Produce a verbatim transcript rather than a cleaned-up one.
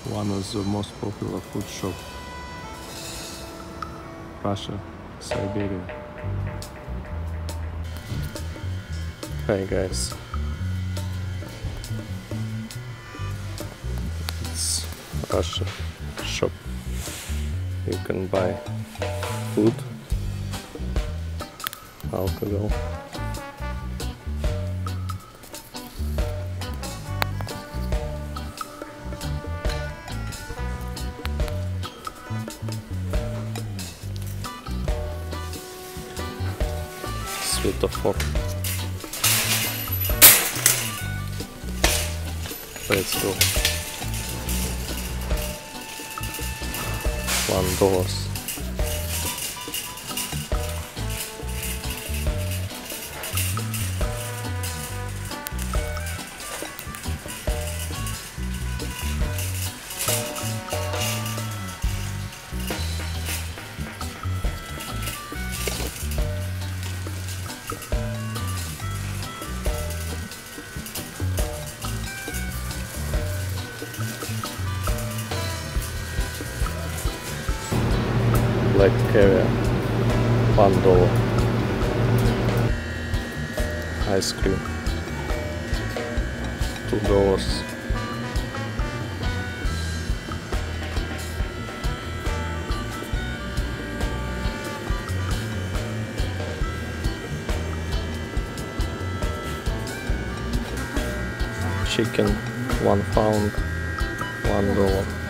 one of the most popular food shop Russia, Siberia. Hi guys, it's Russia shop. You can buy food, alcohol, Svetofor. Let's go. One dollars. Black caviar, one dollar. Ice cream, two dollars. Chicken, one pound, one dollar.